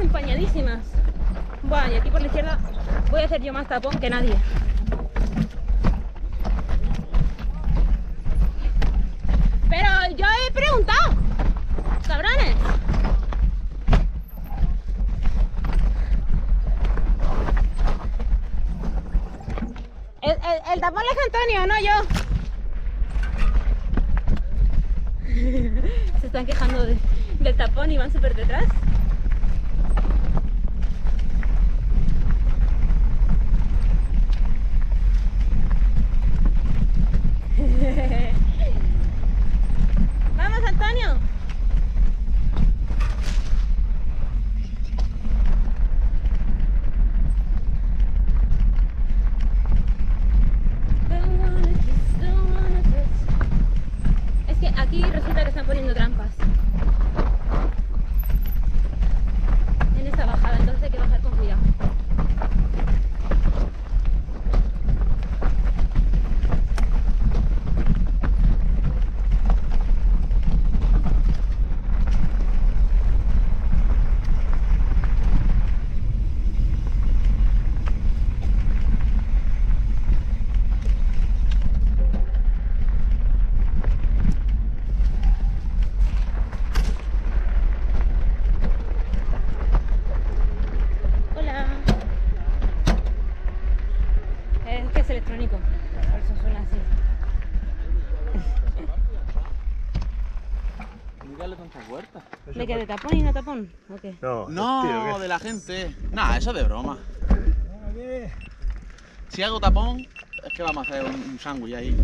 empañadísimas. Bueno, y aquí por la izquierda voy a hacer yo más tapón que nadie. Pero yo he preguntado, cabrones. El tapón es Antonio, no yo. Se están quejando del tapón y van súper detrás. ¡Vamos, Antonio! Es que aquí resulta que están poniendo trampas en esta bajada, entonces hay que bajar con cuidado. Electrónico, por eso suena así. Mírale tantas vueltas. ¿De qué? ¿De tapón y no tapón? ¿O qué? No, de la gente. Nah, eso es de broma. Si hago tapón, es que vamos a hacer un sándwich ahí.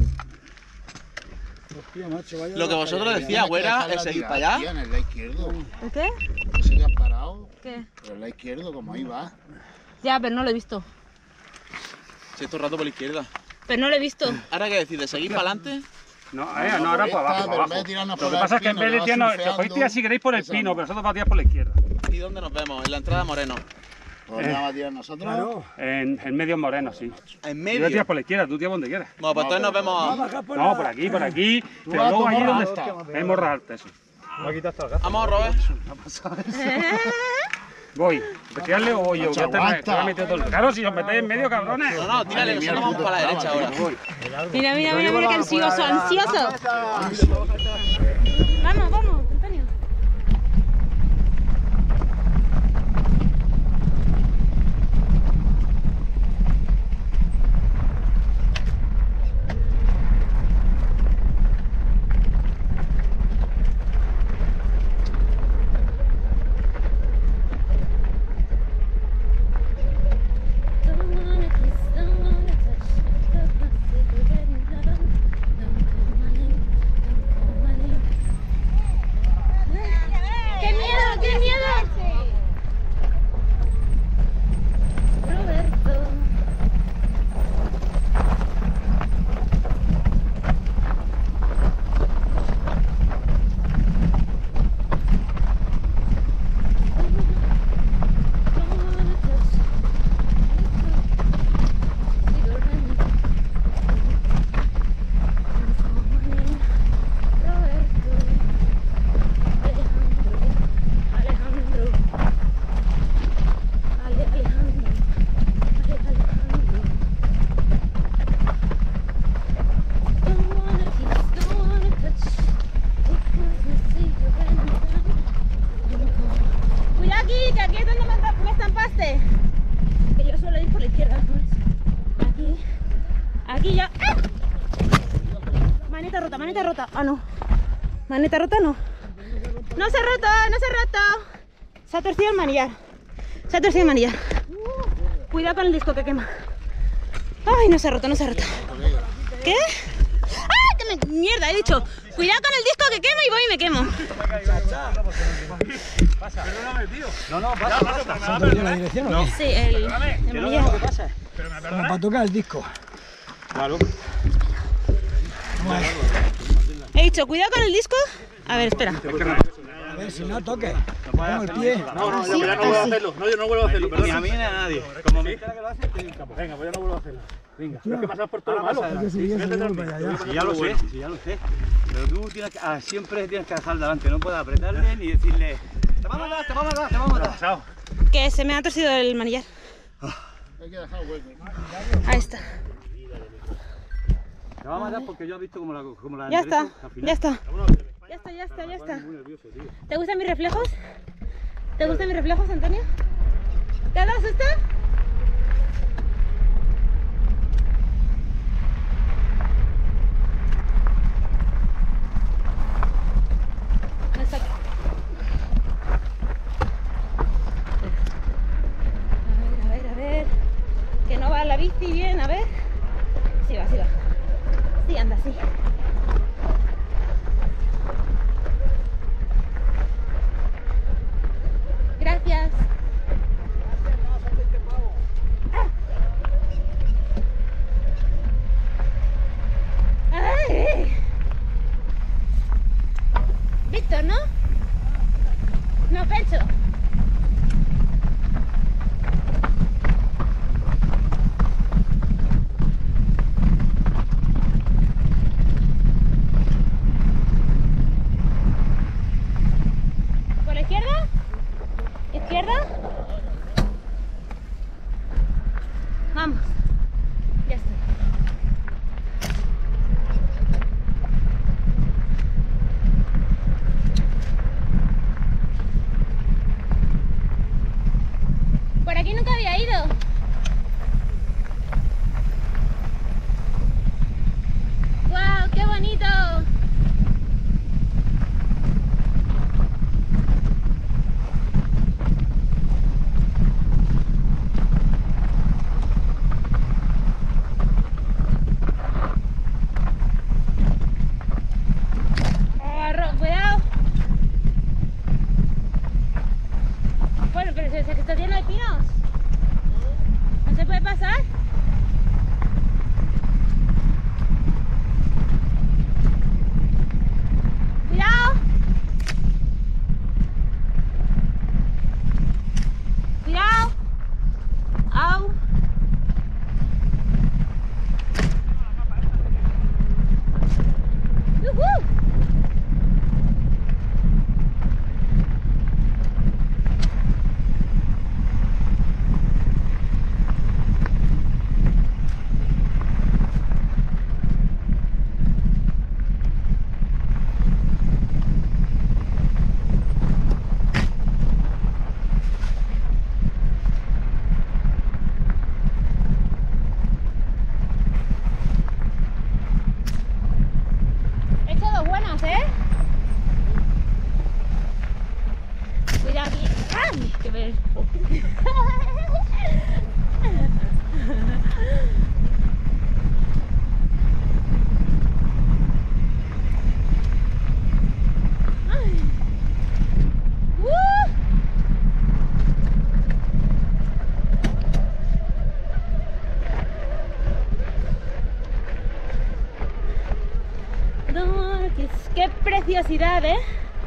Lo que vosotros decíais, güera, es seguir para allá. En el lado izquierdo. ¿El qué? ¿Tú serías parado? ¿Qué? Pero el lado izquierdo, como ahí va. Ya, pero no lo he visto. Si todo el rato por la izquierda. Pero no lo he visto. ¿Ahora qué decides? ¿Seguir para adelante? No, no, ahora para abajo, para abajo. Lo que pasa es que en vez de tirarnos, podéis tirar si queréis por el pino, pero nosotros vamos a tirar por la izquierda. ¿Y dónde nos vemos? En la entrada Moreno. ¿Dónde vamos a tirar nosotros? Claro. En medio moreno, sí. ¿En Yo medio? voy a tirar por la izquierda, tú tiras donde quieras. Bueno, pues entonces nos vemos. No, por aquí. Pero luego allí donde está. Es morra alta, eso. Vamos, Robert. Voy. ¿Tirarle o voy yo? Te voy a meter todo el... Claro, si os metéis en medio, cabrones. No, tírale, nosotros vamos para la derecha ahora. Mira, qué ansioso, ansioso. Vamos, Antonio. Aquí ya. ¡Ah! Maneta rota. Ah, no. Maneta rota no. No se ha roto. Se ha torcido el manillar. Cuidado con el disco que quema. Ay, no se ha roto. ¿Qué? ¡Ah! Mierda, he dicho. Cuidado con el disco que quema y voy y me quemo. Perdóname, tío. No, pasa. ¿Se perdió la dirección o qué? Sí, el manillar. Pero para tocar el disco. Claro. He dicho, cuidado con el disco. A ver, espera. A ver, si no toques. Pongo el pie. No, yo ya no vuelvo a hacerlo. No, yo no vuelvo a hacerlo. Ni a mí ni a nadie. Como me entera que lo haces, te campo. Venga, pues ya no vuelvo a hacerlo. Venga, tienes que pasar por todo lo malo. Si ya lo sé. Pero tú siempre tienes que dejar delante. No puedes apretarle ni decirle Te vamos a dar, te vamos a dar, te vamos a dar. Pasado. Que se me ha torcido el manillar. Hay que dejar hueco. Ahí está. Te vamos a dar porque yo he visto como la Ya está, enderezo, al final. ya está. Ya está, ya está, ya está. Muy nervioso, tío. ¿Te gustan mis reflejos? ¿Te gustan mis reflejos, Antonio? ¿Te has dado susto? No está aquí. A ver. Que no va la bici bien, a ver. Sí va, sí va. Sí, anda, sí. Gracias. ¡Ay! Víctor, ¿no? No, Pencho. ¿Por la izquierda? ¿Izquierda? Vamos. Ya estoy. Por aquí nunca había ido. ¡Guau! ¡Qué bonito! Cuidado. Bueno, pero se está lleno de pinos. ¿No se puede pasar? Cuidado. Cuidado. Au. He echado buenas, ¿eh? Cuidado aquí. ¡Ay! ¡Qué ver! ¡Ay! No, qué preciosidad, ¿eh?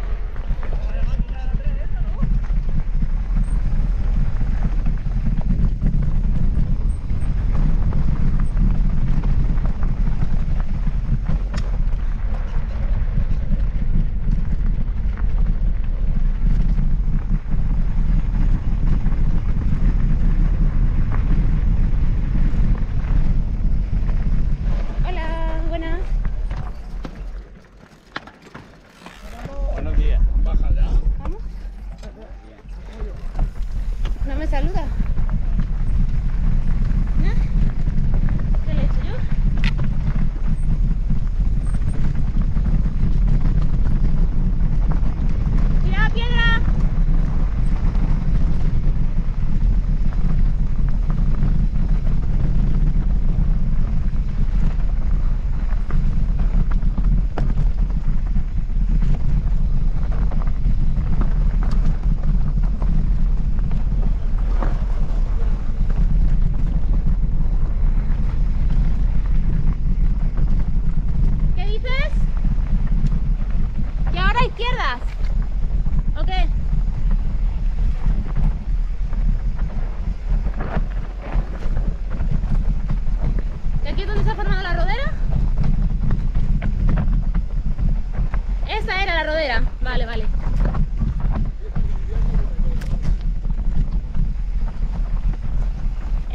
Hola, buenas. Buenos días. ¿Vamos? ¿No me saluda? ¿No? ¿Qué le he hecho yo? ¡Cuidado, piedra! ¿Qué dices? ¿Y ahora izquierdas? ¿O qué? ¿Y aquí es donde se ha formado la rodera? Esa era la rodera. Vale, vale.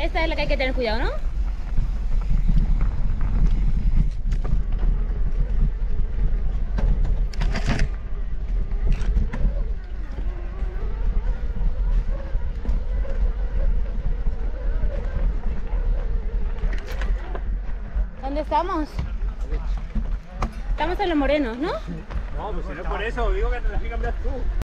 Esta es la que hay que tener cuidado, ¿no? ¿Dónde estamos? Estamos en Los Morenos, ¿no? No, pues si no es por eso, digo que te las que cambiar tú.